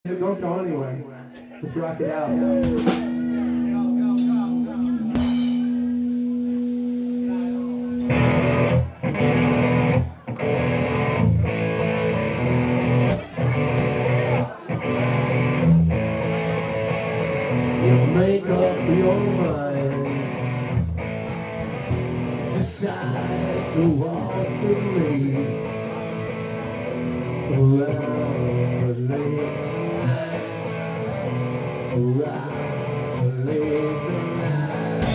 Don't go anywhere. Let's rock it out. You make up your mind, decide to walk with me around the lake tonight, around the lake tonight.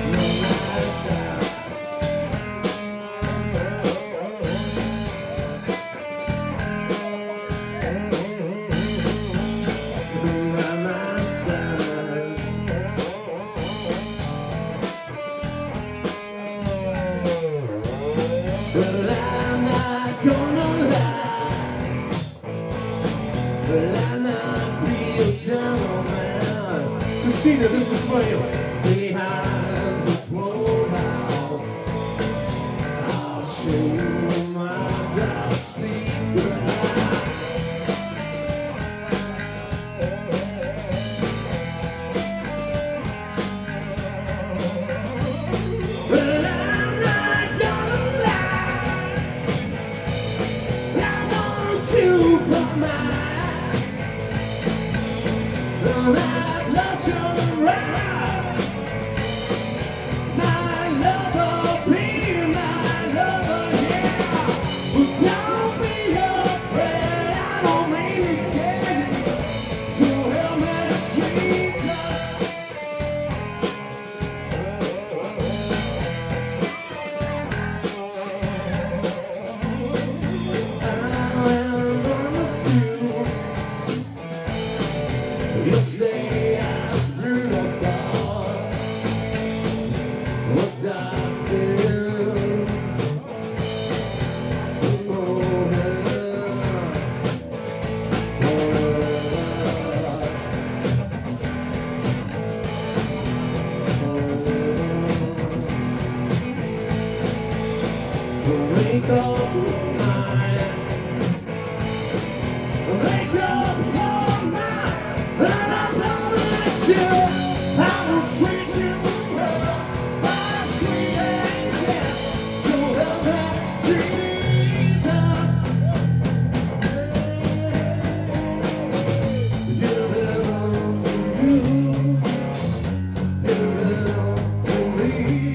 Well, I'm not gonna lie, but I'm not real gentleman. Christina, this is for you. Behind the boathouse, I'll show you my dark secret. Well, I'm not gonna lie, I want you for mine. Though I've lost your right, my lover, be my lover, yeah. Well, don't be afraid, I don't mean to scare you. So help me, Jesus. You'll stay as beautiful, what does feel? Oh, wake up your mind, wake up your mind, and I promise you I will treat you well, my sweet angel. So help me, Jesus. You belong to you, you belong to me.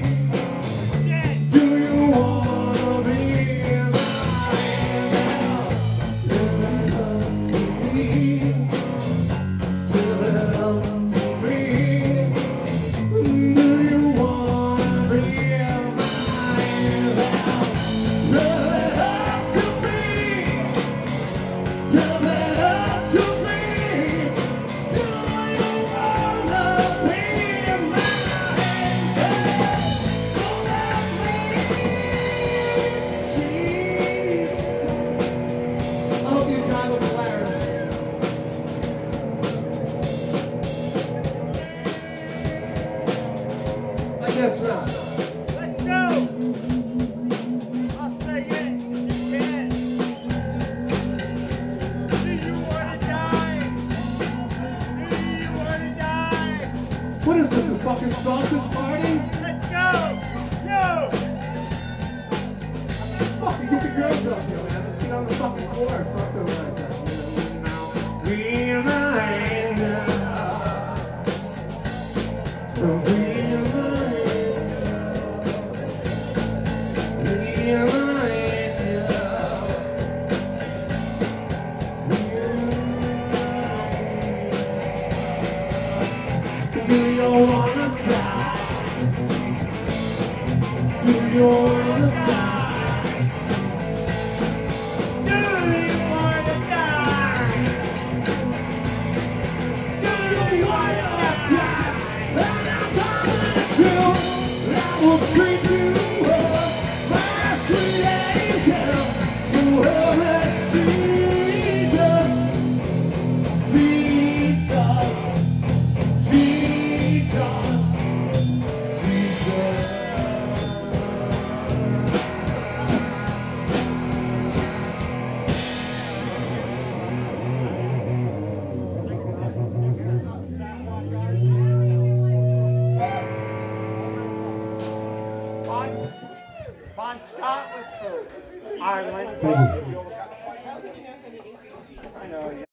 Do you wanna be mine? You belong to me. You belong to me. Do you wanna be mine? Give it up to me. Give it up to me. Do you wanna be mine? So let me, Jesus. I hope you drive up Polaris. I guess not. Let's go! I'll say it if you can. Do you wanna die? Do you wanna die? What is this, a fucking sausage party? Let's go! Go! Fucking get the girls up here, man. Let's get on the fucking floor or something like that. Be my angel. Be my angel. Be my angel. Do you wanna die? Do you wanna die? Do you wanna die? Do you wanna die? And I promise you, I will treat you well, my sweet angel. So help me, Jesus, Jesus, Jesus, Jesus. John Scott was first. Ireland. Thank you. I know.